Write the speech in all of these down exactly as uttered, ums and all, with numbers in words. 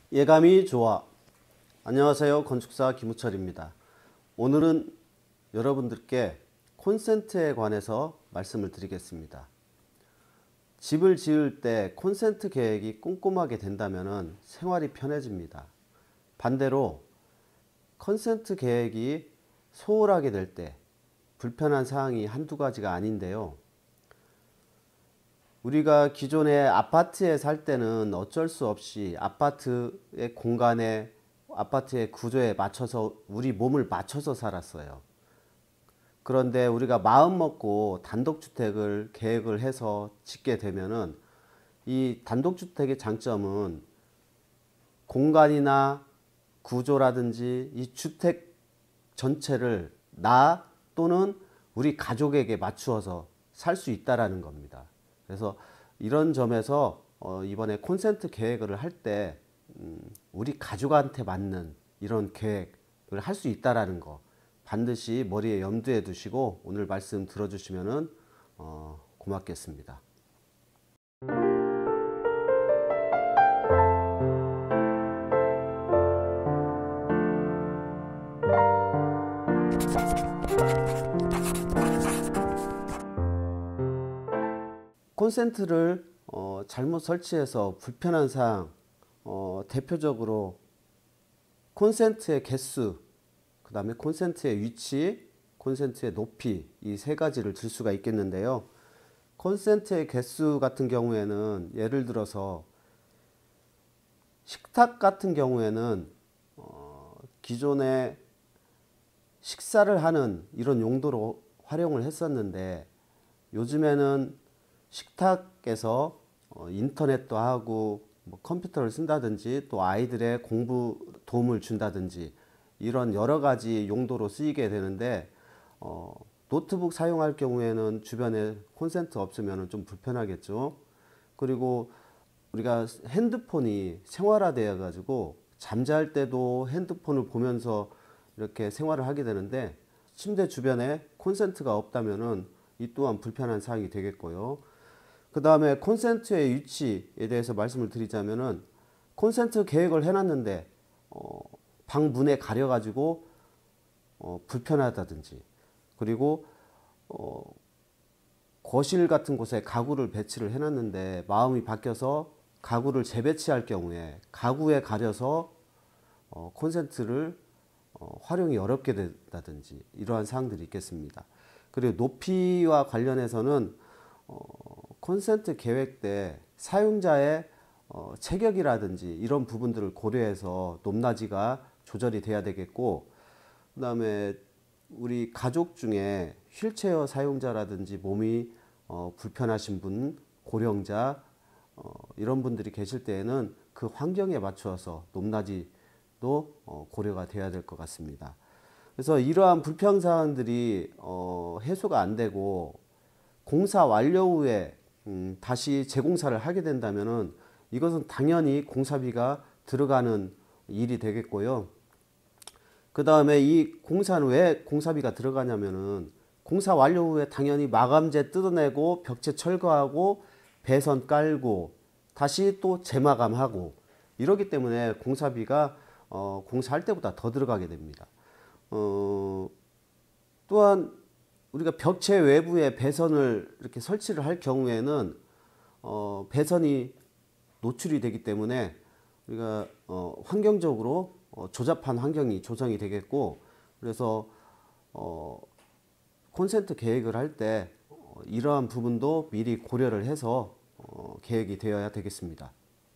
예감이 좋아. 안녕하세요. 건축사 김우철입니다. 오늘은 여러분들께 콘센트에 관해서 말씀을 드리겠습니다. 집을 지을 때 콘센트 계획이 꼼꼼하게 된다면 생활이 편해집니다. 반대로 콘센트 계획이 소홀하게 될 때 불편한 사항이 한두 가지가 아닌데요. 우리가 기존에 아파트에 살 때는 어쩔 수 없이 아파트의 공간에, 아파트의 구조에 맞춰서 우리 몸을 맞춰서 살았어요. 그런데 우리가 마음 먹고 단독주택을 계획을 해서 짓게 되면은 이 단독주택의 장점은 공간이나 구조라든지 이 주택 전체를 나 또는 우리 가족에게 맞추어서 살 수 있다라는 겁니다. 그래서 이런 점에서 어 이번에 콘센트 계획을 할 때 음 우리 가족한테 맞는 이런 계획을 할 수 있다라는 거 반드시 머리에 염두에 두시고 오늘 말씀 들어주시면 어 고맙겠습니다. 콘센트를 어, 잘못 설치해서 불편한 사항, 어, 대표적으로 콘센트의 개수, 그 다음에 콘센트의 위치, 콘센트의 높이, 이 세 가지를 들 수가 있겠는데요. 콘센트의 개수 같은 경우에는 예를 들어서 식탁 같은 경우에는 어, 기존에 식사를 하는 이런 용도로 활용을 했었는데 요즘에는 식탁에서 인터넷도 하고 뭐 컴퓨터를 쓴다든지 또 아이들의 공부 도움을 준다든지 이런 여러 가지 용도로 쓰이게 되는데 어, 노트북 사용할 경우에는 주변에 콘센트 없으면 좀 불편하겠죠. 그리고 우리가 핸드폰이 생활화되어 가지고 잠잘 때도 핸드폰을 보면서 이렇게 생활을 하게 되는데 침대 주변에 콘센트가 없다면은 이 또한 불편한 사항이 되겠고요. 그 다음에 콘센트의 위치에 대해서 말씀을 드리자면은 콘센트 계획을 해놨는데 어, 방 문에 가려가지고 어, 불편하다든지 그리고 어, 거실 같은 곳에 가구를 배치를 해놨는데 마음이 바뀌어서 가구를 재배치할 경우에 가구에 가려서 어, 콘센트를 어, 활용이 어렵게 된다든지 이러한 사항들이 있겠습니다. 그리고 높이와 관련해서는 어, 콘센트 계획 때 사용자의 어, 체격이라든지 이런 부분들을 고려해서 높낮이가 조절이 돼야 되겠고, 그 다음에 우리 가족 중에 휠체어 사용자라든지 몸이 어, 불편하신 분, 고령자 어, 이런 분들이 계실 때에는 그 환경에 맞추어서 높낮이도 어, 고려가 돼야 될 것 같습니다. 그래서 이러한 불편 사항들이 어, 해소가 안 되고 공사 완료 후에 음, 다시 재공사를 하게 된다면은 이것은 당연히 공사비가 들어가는 일이 되겠고요. 그 다음에 이 공사는 왜 공사비가 들어가냐면은 공사 완료 후에 당연히 마감재 뜯어내고 벽체 철거하고 배선 깔고 다시 또 재마감하고 이러기 때문에 공사비가 어, 공사할 때보다 더 들어가게 됩니다. 어, 또한 우리가 벽체 외부에 배선을 이렇게 설치를 할 경우에는 어, 배선이 노출이 되기 때문에 우리가 어, 환경적으로 어, 조잡한 환경이 조성이 되겠고, 그래서 어, 콘센트 계획을 할 때 어, 이러한 부분도 미리 고려를 해서 어, 계획이 되어야 되겠습니다.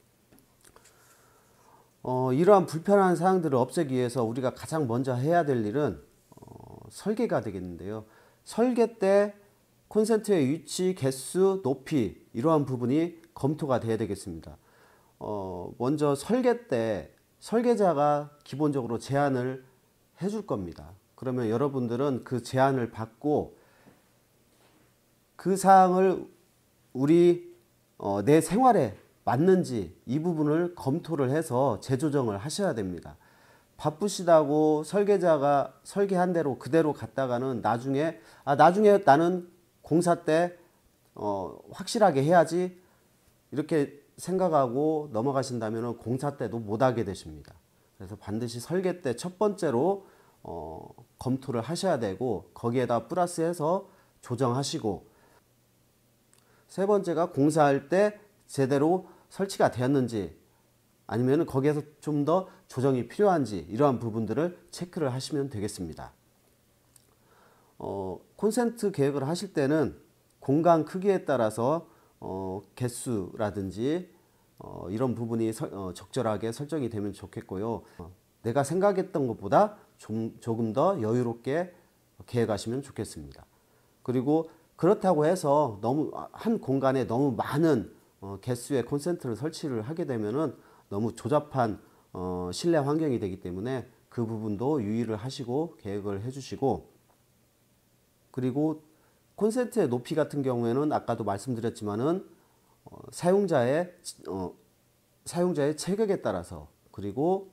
어, 이러한 불편한 사항들을 없애기 위해서 우리가 가장 먼저 해야 될 일은 어, 설계가 되겠는데요. 설계 때 콘센트의 위치, 개수, 높이 이러한 부분이 검토가 돼야 되겠습니다. 어, 먼저 설계 때 설계자가 기본적으로 제안을 해줄 겁니다. 그러면 여러분들은 그 제안을 받고 그 사항을 우리 어, 내 생활에 맞는지 이 부분을 검토를 해서 재조정을 하셔야 됩니다. 바쁘시다고 설계자가 설계한 대로 그대로 갔다가는 나중에 아 나중에 나는 공사 때 어, 확실하게 해야지 이렇게 생각하고 넘어가신다면 공사 때도 못하게 되십니다. 그래서 반드시 설계 때 첫 번째로 어, 검토를 하셔야 되고 거기에다 플러스해서 조정하시고, 세 번째가 공사할 때 제대로 설치가 되었는지 아니면 거기에서 좀 더 조정이 필요한지 이러한 부분들을 체크를 하시면 되겠습니다. 어, 콘센트 계획을 하실 때는 공간 크기에 따라서 어, 개수라든지 어, 이런 부분이 설, 어, 적절하게 설정이 되면 좋겠고요. 어, 내가 생각했던 것보다 좀, 조금 더 여유롭게 계획하시면 좋겠습니다. 그리고 그렇다고 해서 너무 한 공간에 너무 많은 어, 개수의 콘센트를 설치를 하게 되면은 너무 조잡한 어, 실내 환경이 되기 때문에 그 부분도 유의를 하시고 계획을 해주시고, 그리고 콘센트의 높이 같은 경우에는 아까도 말씀드렸지만은 어, 사용자의 어, 사용자의 체격에 따라서, 그리고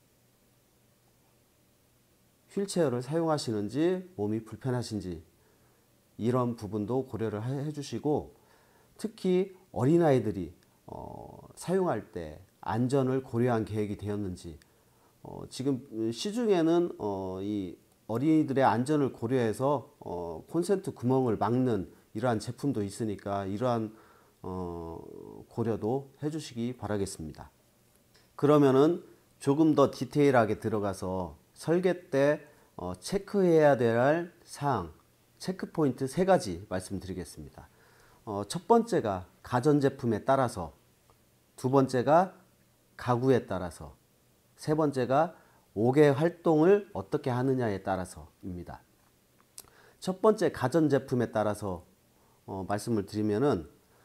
휠체어를 사용하시는지 몸이 불편하신지 이런 부분도 고려를 해 주시고, 특히 어린아이들이 어, 사용할 때 안전을 고려한 계획이 되었는지, 어, 지금 시중에는 어, 이 어린이들의 안전을 고려해서 어, 콘센트 구멍을 막는 이러한 제품도 있으니까 이러한 어, 고려도 해주시기 바라겠습니다. 그러면은 조금 더 디테일하게 들어가서 설계 때 어, 체크해야 될 사항, 체크 포인트 세 가지 말씀드리겠습니다. 어, 첫 번째가 가전제품에 따라서, 두 번째가 가구에 따라서, 세 번째가 옥외 활동을 어떻게 하느냐에 따라서입니다. 첫 번째 가전제품에 따라서 어, 말씀을 드리면은,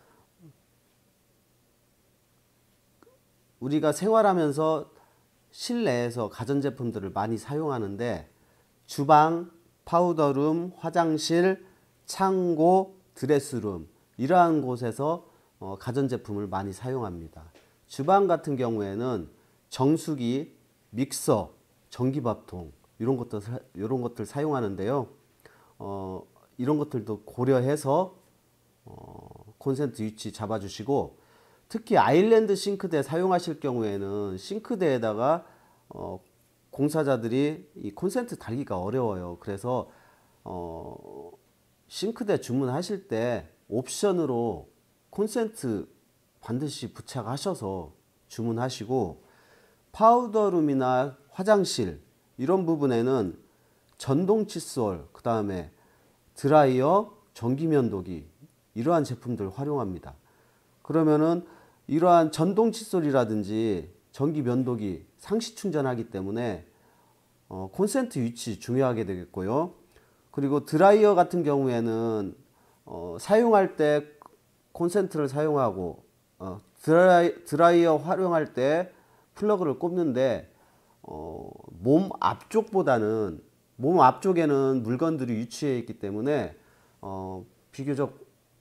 우리가 생활하면서 실내에서 가전제품들을 많이 사용하는데 주방, 파우더룸, 화장실, 창고, 드레스룸 이러한 곳에서 어, 가전제품을 많이 사용합니다. 주방 같은 경우에는 정수기, 믹서, 전기밥통 이런 것들 이런 것들 사용하는데요. 어, 이런 것들도 고려해서 어, 콘센트 위치 잡아주시고, 특히 아일랜드 싱크대 사용하실 경우에는 싱크대에다가 어, 공사자들이 이 콘센트 달기가 어려워요. 그래서 어, 싱크대 주문하실 때 옵션으로 콘센트 반드시 부착하셔서 주문하시고, 파우더룸이나 화장실 이런 부분에는 전동 칫솔, 그 다음에 드라이어, 전기면도기 이러한 제품들 활용합니다. 그러면은 이러한 전동 칫솔이라든지 전기면도기 상시 충전하기 때문에 어, 콘센트 위치 중요하게 되겠고요. 그리고 드라이어 같은 경우에는 어, 사용할 때 콘센트를 사용하고 어, 드라이, 드라이어 활용할 때 플러그를 꼽는데 어, 몸 앞쪽보다는 몸 앞쪽에는 물건들이 위치해 있기 때문에 어, 비교적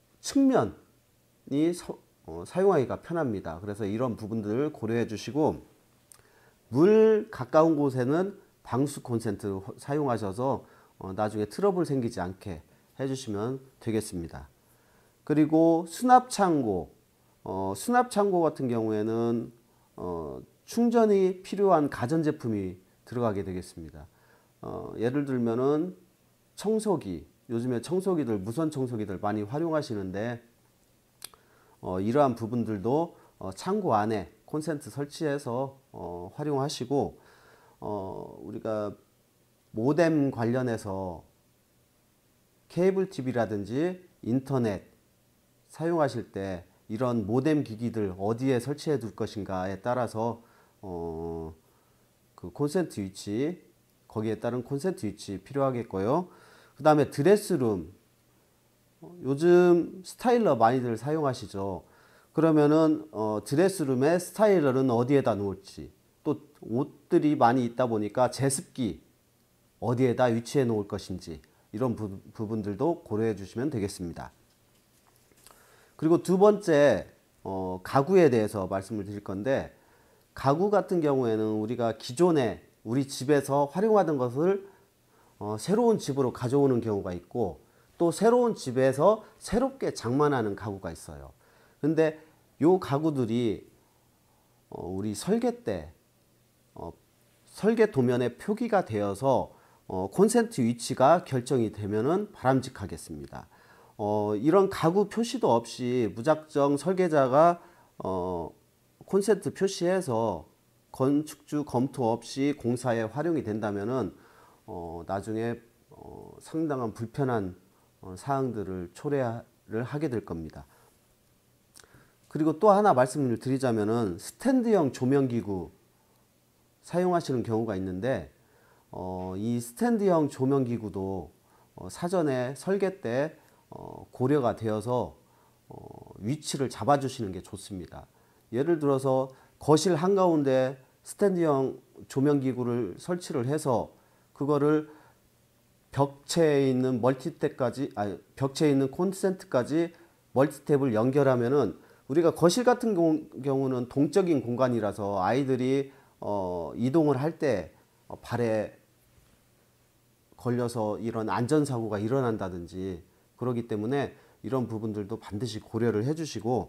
측면이 서, 어, 사용하기가 편합니다. 그래서 이런 부분들을 고려해 주시고, 물 가까운 곳에는 방수 콘센트 사용하셔서 어, 나중에 트러블 생기지 않게 해주시면 되겠습니다. 그리고 수납 창고, 어, 수납 창고 같은 경우에는 어, 충전이 필요한 가전제품이 들어가게 되겠습니다. 어, 예를 들면은 청소기, 요즘에 청소기들, 무선 청소기들 많이 활용하시는데 어, 이러한 부분들도 어, 창고 안에 콘센트 설치해서 어, 활용하시고, 어, 우리가 모뎀 관련해서 케이블 티비라든지 인터넷 사용하실 때 이런 모뎀 기기들 어디에 설치해 둘 것인가에 따라서 어, 그 콘센트 위치, 거기에 따른 콘센트 위치 필요하겠고요. 그 다음에 드레스룸, 요즘 스타일러 많이들 사용하시죠. 그러면은 어, 드레스룸에 스타일러는 어디에다 놓을지, 또 옷들이 많이 있다 보니까 제습기 어디에다 위치해 놓을 것인지 이런 부, 부분들도 고려해 주시면 되겠습니다. 그리고 두 번째 어, 가구에 대해서 말씀을 드릴 건데, 가구 같은 경우에는 우리가 기존에 우리 집에서 활용하던 것을 어, 새로운 집으로 가져오는 경우가 있고, 또 새로운 집에서 새롭게 장만하는 가구가 있어요. 근데 요 가구들이 어, 우리 설계 때 어, 설계 도면에 표기가 되어서 어, 콘센트 위치가 결정이 되면은 바람직하겠습니다. 어, 이런 가구 표시도 없이 무작정 설계자가 어, 콘센트 표시해서 건축주 검토 없이 공사에 활용이 된다면은 어, 나중에 어, 상당한 불편한 어, 사항들을 초래를 하게 될 겁니다. 그리고 또 하나 말씀을 드리자면은 스탠드형 조명기구 사용하시는 경우가 있는데 어, 이 스탠드형 조명기구도 어, 사전에 설계 때 어, 고려가 되어서 어, 위치를 잡아주시는 게 좋습니다. 예를 들어서 거실 한가운데 스탠드형 조명기구를 설치를 해서 그거를 벽체에 있는 멀티탭까지 아니 벽체에 있는 콘센트까지 멀티탭을 연결하면은 우리가 거실 같은 경우는 동적인 공간이라서 아이들이 어, 이동을 할 때 어, 발에 걸려서 이런 안전사고가 일어난다든지 그러기 때문에 이런 부분들도 반드시 고려를 해주시고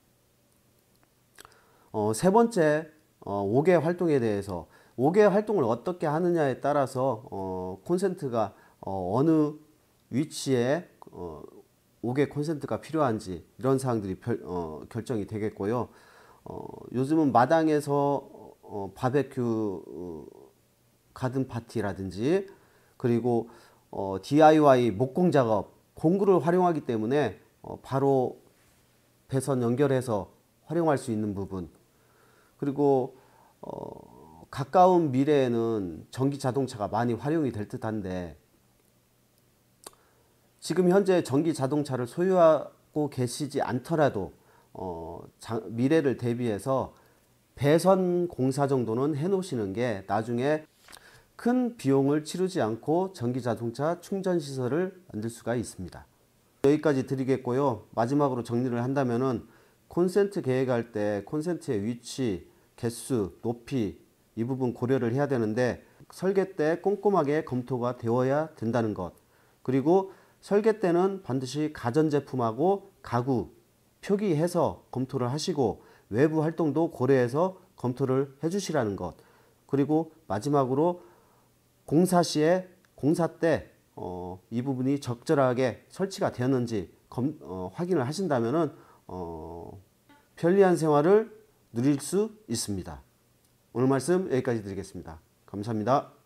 어, 세 번째 어, 오 개 활동에 대해서 오 개 활동을 어떻게 하느냐에 따라서 어, 콘센트가 어, 어느 위치에 어, 오 개 콘센트가 필요한지 이런 사항들이 별, 어, 결정이 되겠고요. 어, 요즘은 마당에서 어, 바베큐 어, 가든 파티라든지 그리고 어, 디아이와이 목공 작업 공구를 활용하기 때문에 어, 바로 배선 연결해서 활용할 수 있는 부분 그리고 어, 가까운 미래에는 전기 자동차가 많이 활용이 될 듯한데 지금 현재 전기 자동차를 소유하고 계시지 않더라도 어, 자, 미래를 대비해서 배선 공사 정도는 해 놓으시는 게 나중에 큰 비용을 치르지 않고 전기 자동차 충전 시설을 만들 수가 있습니다. 여기까지 드리겠고요. 마지막으로 정리를 한다면은 콘센트 계획할 때 콘센트의 위치, 개수, 높이 이 부분 고려를 해야 되는데 설계 때 꼼꼼하게 검토가 되어야 된다는 것. 그리고 설계 때는 반드시 가전제품하고 가구 표기해서 검토를 하시고 외부 활동도 고려해서 검토를 해주시라는 것. 그리고 마지막으로 공사 시에 공사 때 어, 이 부분이 적절하게 설치가 되었는지 검, 어, 확인을 하신다면은 어, 편리한 생활을 누릴 수 있습니다. 오늘 말씀 여기까지 드리겠습니다. 감사합니다.